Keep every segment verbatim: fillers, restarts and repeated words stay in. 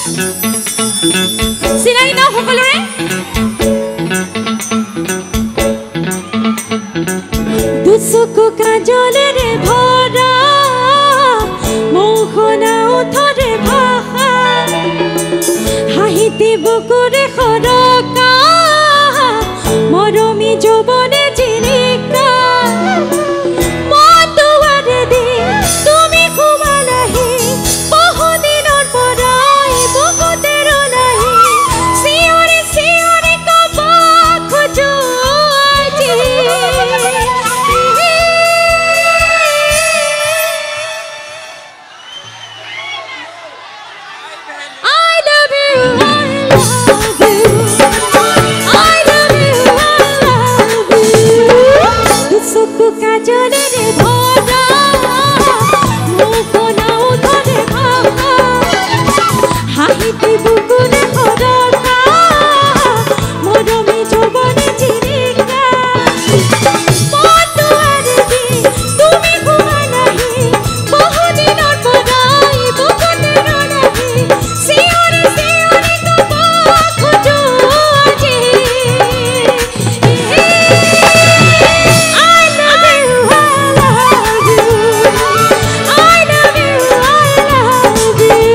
চিনাই ন সকলোৰে দুচকু কাজলেৰে ভৰা মৌখনা ওঠৰে ভাষা হাঁহিতে বুকুৰে সৰকা মৰমী যৌৱনে জিলিকা মতুৱাৰে দি তুমি সোমালাহি বহুদিনৰ পৰাই বুকুতে ৰলাহি চিঞৰি চিঞৰি ক'ব খোজো আজি I love you, I love you, I love you. দুচকু কাজলেৰে ভৰা মুখনা উঠৰে ভাষা হাঁহিতে বুকুৰে সৰকা মৰমী যৌৱনে জিলিকা মতুৱাৰে দি তুমি সোমালাহি বহুদিনৰ পৰাই বুকুতে ৰলাহি চিঞৰি চিঞৰি ক'ব খোজো আজি I love you, I love you, I love you,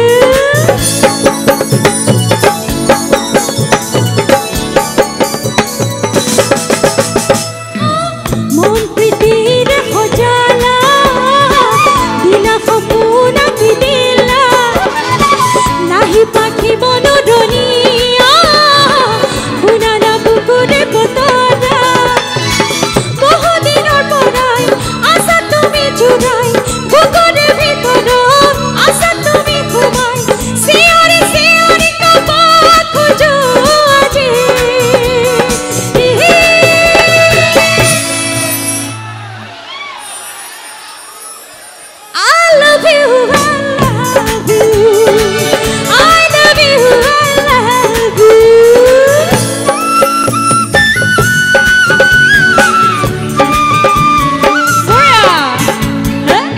মন প্ৰীতিৰে সজালা দিলা সপোন আঁকি দিলা নাহি পাখি বনদনীয়া শুনালা বুকুৰে বতৰা বহুদিনৰ পৰাই আছা তুমি জোৰাই বুকুৰে ভিতৰত আছা তুমি সোমাই চিঞৰি চিঞৰি ক'ব খোজো আজি I love you, I love you, I love you, I love you. Huh?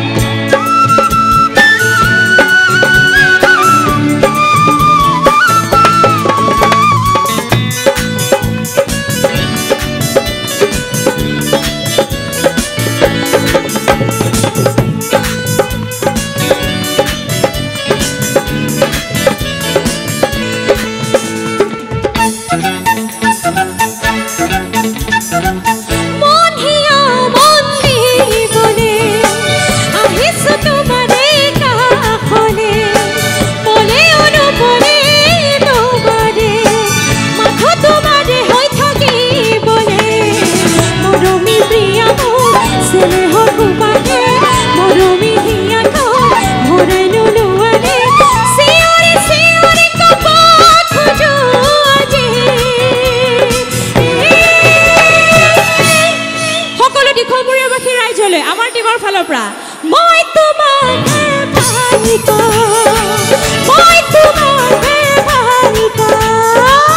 মন হিয়া মন দিবলে আহিছো তোমাৰে কাষলে পলে অনুপলে তোমাৰে মাথো তোমাৰে হৈ থাকিবলে মৰমী প্ৰিয়া মোৰ স্নেহৰ সুবাসে মৰমী হিয়াখন ভৰাই নোলোৱালে চিঞৰি চিঞৰি ক'ব খোজো আজি সকলো দীঘলমূৰীয়াবাসী ৰাইজলৈ আমাৰ টিমৰ ফালৰ পৰা মই তোমাকে ভাল পাওঁ মই তোমাকে ভাল পাওঁ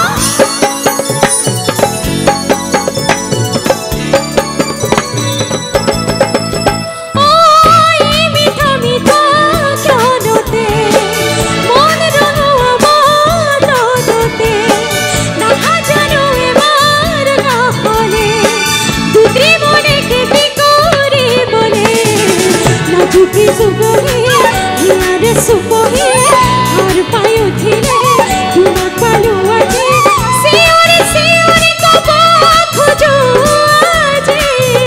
ঐ মিঠা মিঠা ক্ষণতে মন ৰঙোৱা মনতে নাজানো এবাৰ কাষলে দুটি মনে খেতি কৰিবলে নাজুকি চুবহি হিয়াৰে চুবহি হাৰ পাই উঠিলে তোমাক পালো আজি চিঞৰি চিঞৰি ক'ব খোজো আজি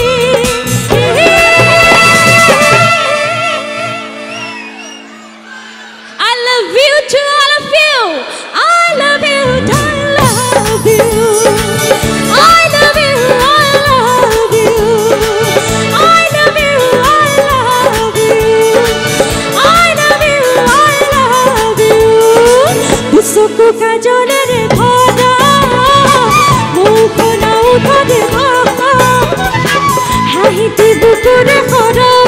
I love you to all of you. I love you, I love you. I love you, I love you. I love you, I love you. I love you, I love you. দুচকু কাজলেৰে ভৰা মুখনা উঠৰে ভাষা হাঁহিতে বুকুৰে সৰকা